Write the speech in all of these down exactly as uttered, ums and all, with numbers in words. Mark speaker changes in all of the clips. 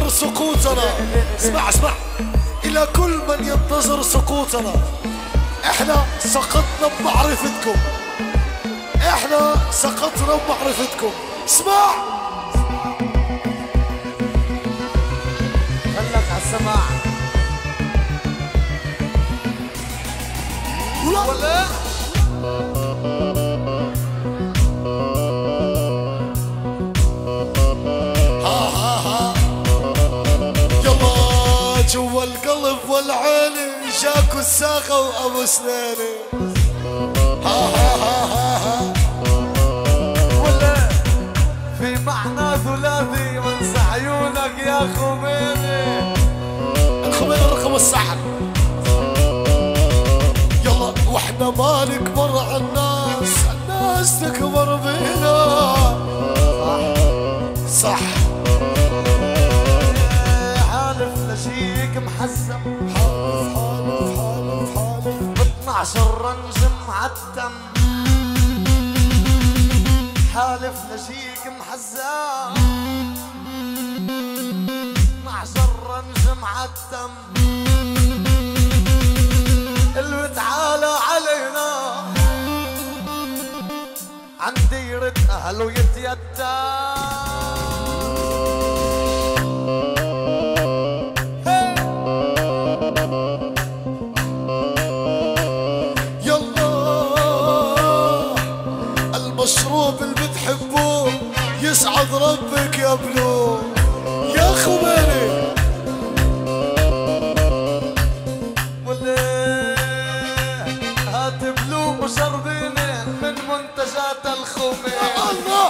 Speaker 1: ينتظر سقوطنا. اسمع اسمع، إلى كل من ينتظر سقوطنا، احنا سقطنا بمعرفتكم، احنا سقطنا بمعرفتكم. اسمع،
Speaker 2: خلك على السماع.
Speaker 1: ولا
Speaker 2: ولا
Speaker 1: ها ها ها يلا جوا القلب والعين جاكو الساقة وابو سنيني. ها ها ها ها ها
Speaker 2: ولا في معنى ثلاثي وانسى عيونك يا خميني.
Speaker 1: الخميني الرقم السحر. يلا واحنا ما نكبر على الناس، الناس تكبر بينا. صح
Speaker 2: حالف لشيك محزم،
Speaker 1: حالف حالف حالف حالف
Speaker 2: باثنعشر رنج معتم. حالف لشيك محزم، اثنعشر رنج معتم. اللي تعالى علينا عن ديرة أهله يتيتم.
Speaker 1: يلا المشروب اللي بتحبوه يسعد ربك يا بلو يا خميني.
Speaker 2: هات بلو مشربيني من منتجات الخميني.
Speaker 1: الله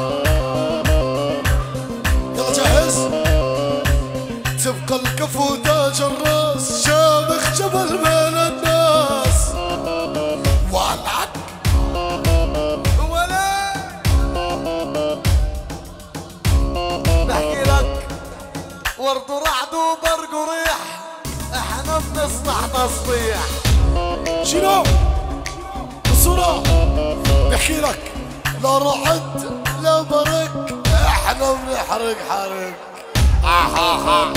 Speaker 1: يلا جاهز. تبقى الكفو تاج الراس، شامخ جبل بين الناس. ولعك
Speaker 2: ولا بحكي لك ورد ورعد وبرق وريح، احنا بنصنع تصبيح.
Speaker 1: شنو بصورة بحكي لك، لا رعد لا برق، احنا بنحرق حرق.
Speaker 2: نعم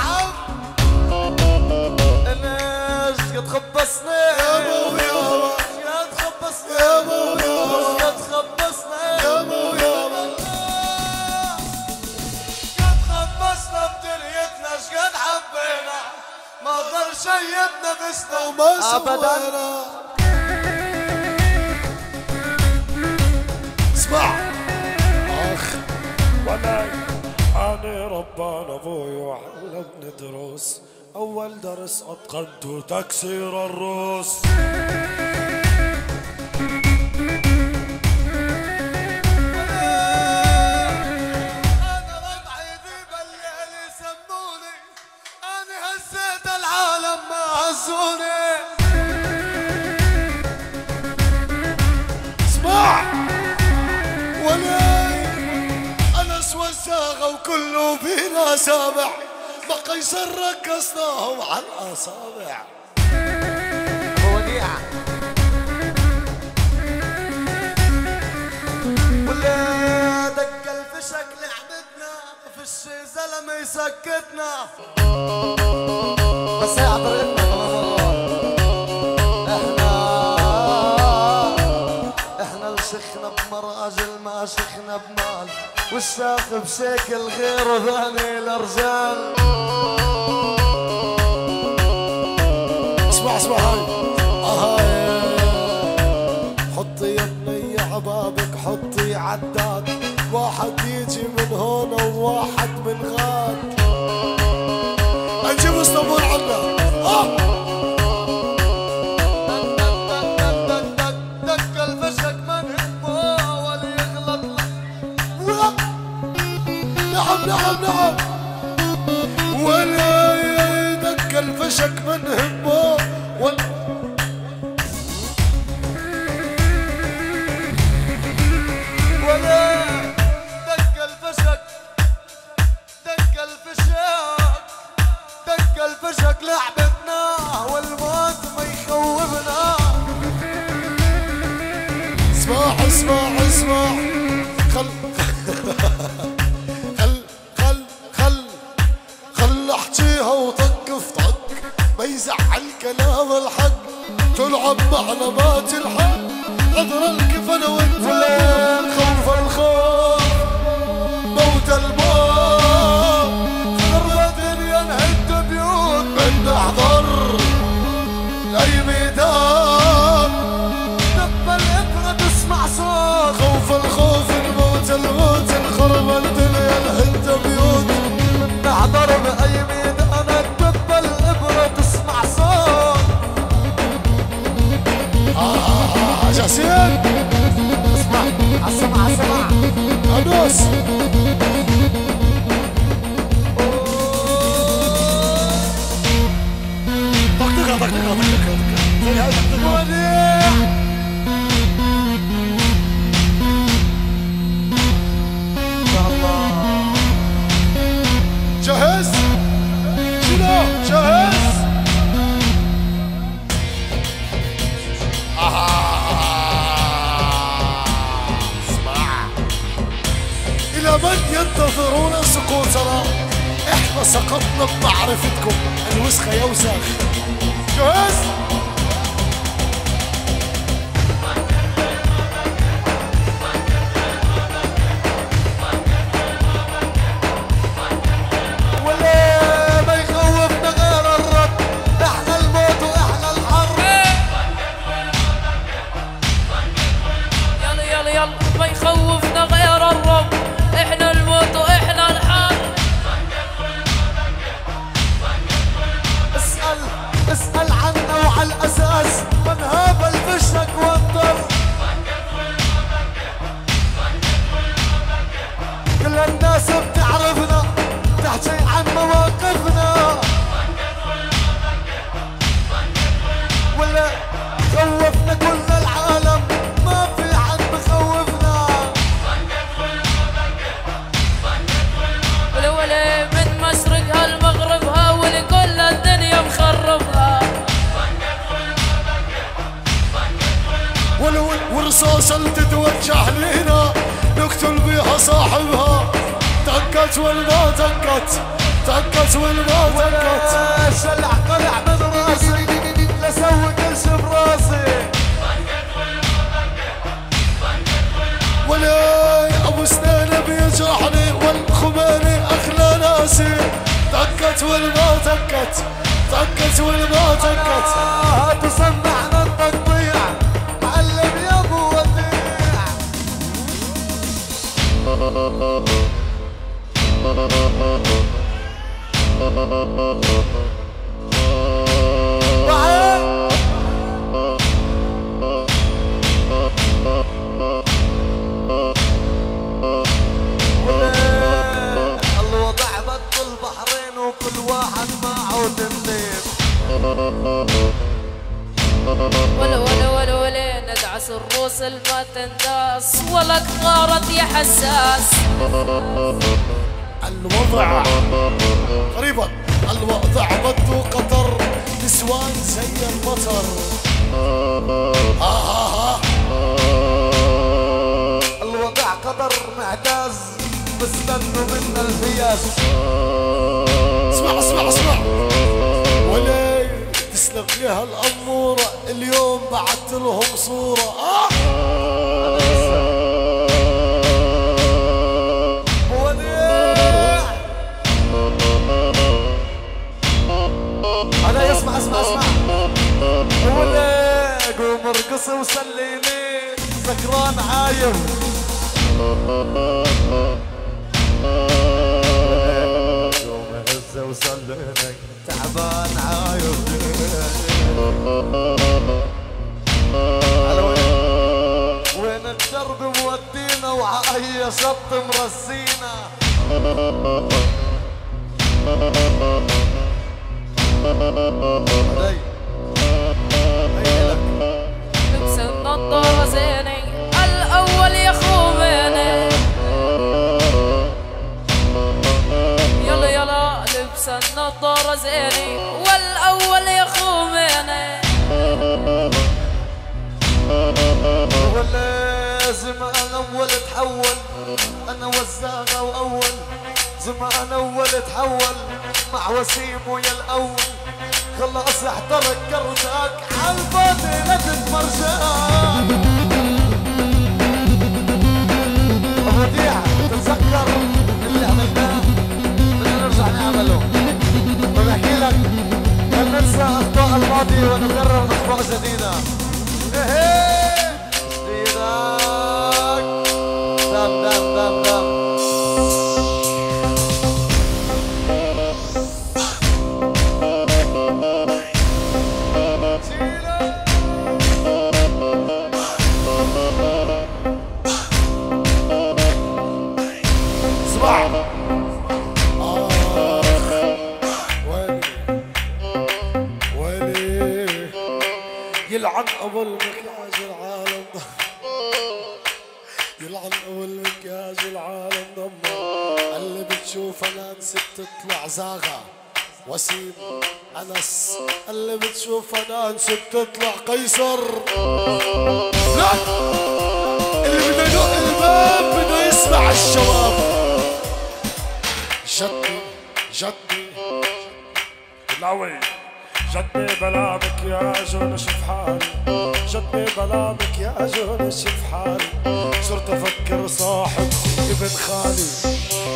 Speaker 2: ليش قد خبصني
Speaker 1: يا مو يابا،
Speaker 2: قد خبصني
Speaker 1: يا مو يابا،
Speaker 2: قد خبصني
Speaker 1: يا مو يابا،
Speaker 2: قد خبصنا بدنيتنا شقد حبينا، ما ضل شي بنفسنا
Speaker 1: وما
Speaker 2: ابدا.
Speaker 1: سوينا. اسمع اخ
Speaker 3: ولا أنا ربان أبوي وعلمني دروس، أول درس أتقنته تكسير الروس.
Speaker 2: أنا ربعي ذيب الليل يسموني، أنا هزيت العالم ما هزوني.
Speaker 1: اسمع ولا انس والزاغه وكله بينا سامع، ما قيصر رقصناهم على الاصابع.
Speaker 2: وديع ولا دق الفشك لعبتنا، فش زلمه يسكتنا. بس هي عطرتنا احنا احنا اللي شخنا بمراجل ما شخنا بمال، والشاف بشكل غير ثاني الرجال.
Speaker 1: اسمع اسمع هاي هاي، حطي يا بني عبابك، حطي عداد، واحد يجي من هون وواحد من غاد. نجيب اسطنبول عنا. اه
Speaker 2: دق الفشك من همه ولا يغلط.
Speaker 1: نعم نعم نعم، ولا يدق الفشك من همه ولا
Speaker 2: ولا دق الفشك دق الفشك دق الفشك لعبتنا، والموت ما يخوفنا.
Speaker 1: اسمع اسمع اسمع، خل خل خل خل عم على ما تلحق عذر الكفن والتابوت خوف الخوف موت الموت خرب الدنيا نهد بيوت من نحضر لأي ميدان دب الإبرة تسمع صوت خوف الخوف الموت الموت خرب الدنيا نهد بيوت من نحضر بأي ميدان دب الإبرة تسمع صوت. آه جاسين اسمع عالسمع عالسمع أنوس طقطقها طقطقها طقطقها زي هاي طقطقها وديع جاهز؟ شنو؟ جاهز؟ آه. اسمع إلى من ينتظرون سقوطنا؟ إحنا سقطنا بمعرفتكم الوسخة يا وساخ. جاهز؟
Speaker 4: ما يخوفنا غير الرب احنا الموت واحنا الحر.
Speaker 2: اسأل اسأل عنا وعلى الأساس من هذا الفشك والضر. كل الناس بتعرفنا تحكي عن مواقفنا ولا خوفنا كل العالم ما في حد بخوفنا.
Speaker 4: ولا ولا من مشرقها لمغربها ولكل الدنيا مخربها.
Speaker 1: ولو والرصاصة اللي تتوجه لينا نقتل بيها صاحبها. دقت والما دقت دقت والما دقت
Speaker 2: شلع قلع من راسي لسوي كل شي براسي.
Speaker 1: ولا ابو سنان بيجرحني والخماني اخلى ناسي. دقت والما دقت دقت والما دقت
Speaker 2: تسمعنا التقطيع معلم يا ابو وديع. الوضع بد البحرين وكل واحد معه تنين.
Speaker 4: ولا ولا ولا ولا ندعس الروس الما تنداس ولك غارت يا حساس.
Speaker 1: الوضع قريبا الوضع بده قطر نسوان زي المطر. آه آه آه.
Speaker 2: الوضع قدر معتاز بستنوا منا الفياس.
Speaker 1: اسمع اسمع اسمع ولا تسلم لها الأمورة اليوم بعت لهم صورة. آه
Speaker 2: وديع أنا يسمع اسمع اسمع ولا قوم ارقص وسليني سكران عايم. قوم هز وسليني تعبان عايم. وين الدرب مودينا وعاي شط مرسينا.
Speaker 4: لبس النضارة زيني الأول يا خوميني. يلا يلا لبس النضارة زيني والأول يا خوميني.
Speaker 2: ولازم انا اول اتحول انا وزاغة واول زمان اول اتحول مع وسيم ويا الاول خلاص احترق كرتك عالفاضي لا تتمرجان. ابو وديع تتذكر اللي عملناه بدنا نرجع نعمله، وبحكي لك هل ننسى اخطاء الماضي ونكرر اخطاء جديده. ايه جديدك دم دم دم دم.
Speaker 3: يلعن ابو المكياج العالم يلعن ابو المكياج العالم دمر. اللي بتشوف انا نسيت تطلع زاغة وسيم انس، اللي بتشوف انا نسيت تطلع قيصر. لا اللي بده يدق الباب بده يسمع الشباب. جدي جدي العوي جدني بلا مكياج ونشف حالي، جدني بلا مكياج ونشف حالي. صرت افكر صاحب ابن خالي.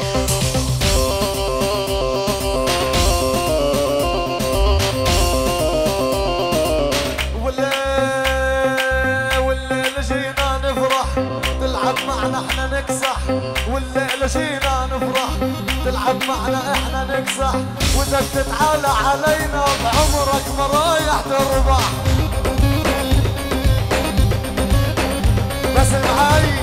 Speaker 2: والليل والليل جينا نفرح تلعب معنا احنا نكسح، والليل جينا نفرح تلعب معنا احنا نكسح. واذا بتتعالى علينا بعمرك ما رايح تربح. بس معاي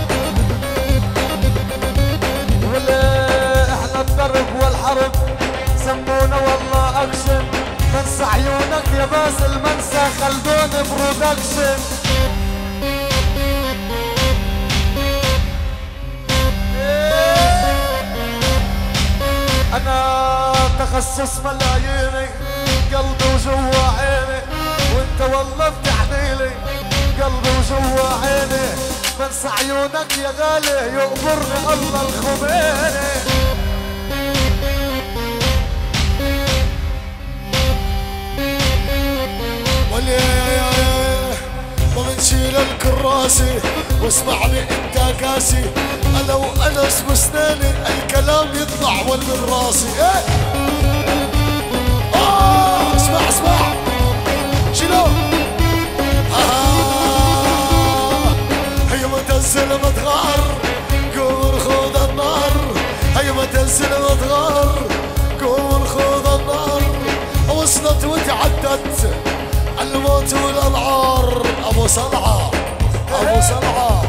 Speaker 2: ولا احنا الدرب والحرب سمونا والله اكشن. منسى عيونك يا باسل منسى خلدون برودكشن. انا تخصص ملاييني قلبي وجوا عيني، وانت والله بتعنيلي قلبي وجوا عيني. منسى عيونك يا غالي يقبرني الله الخميني.
Speaker 1: ما بنشيل الكراسي واسمعني انت كاسي. انا وانس بسناني الكلام يطلع ومن راسي. ايه اه اسمع اسمع شنو آه هيا ما تنزل ما تغار قوم خذ النار. هيا ما تنزل ما تغار قوم خذ النار. وصلت وتعدت الموت والالعار. ابو صلعه ابو صلعه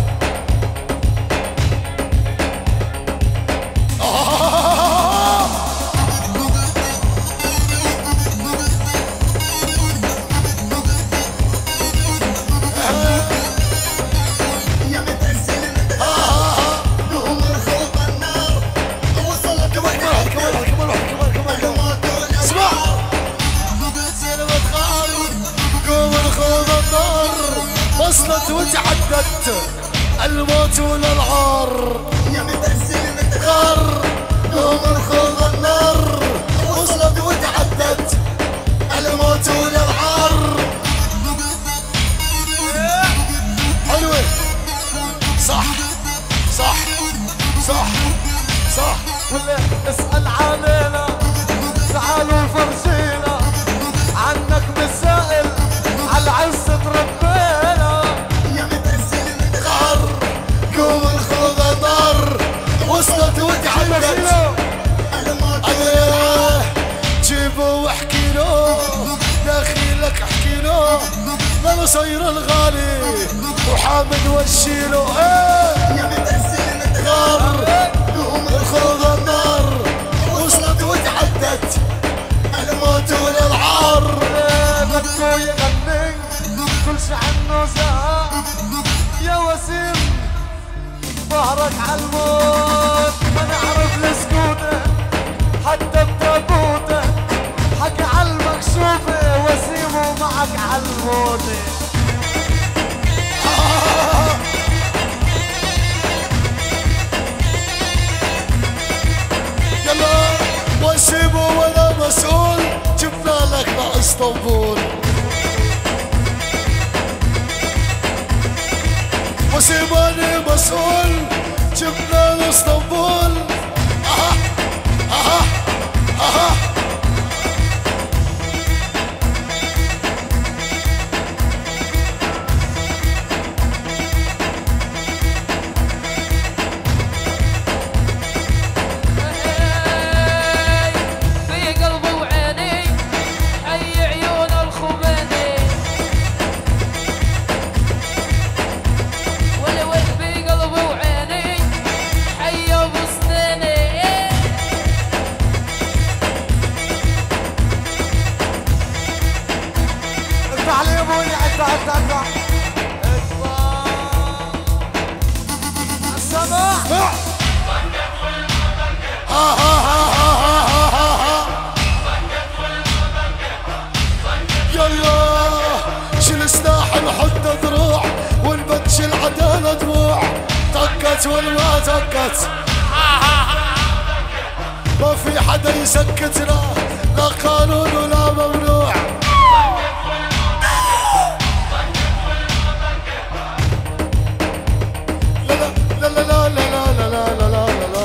Speaker 1: وصلت وتعدت الموت والالعار. يا متنزل غار قوم خذ النار. وصلت وتعدت الموت والالعار. حلوه صح صح صح صح.
Speaker 2: ولا اسأل علينا تعالوا فرجينا عنك مسائل على عزة ربنا.
Speaker 1: يا متنزل غار قوم خذ النار. وصلت وتعدت الموت. جيبه واحكي له داخلك احكي له انا صاير الغالي وحامد وشيله. ايه يا متنزل غار قوم خذ النار. وصلت وتعدت الموت والالعار.
Speaker 2: بدكو يغني كل شي عنه زهق يا وسيم ظهرك عالموت. ما نعرف لسكوته حتى بتابوته حكي عالمكشوفه وسيم ومعك عالموته.
Speaker 1: يلا وسيبه ولا مسؤول جبنا لك اسطنبول. وسيباني مسؤول جبنا لاسطنبول. اها اها اها والما دقت ما في حدا يسكتنا لا قانون ولا ممنوع. لا لا لا لا لا لا لا لا لا لا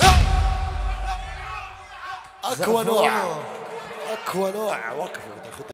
Speaker 1: اقوى نوع اقوى نوع وقف.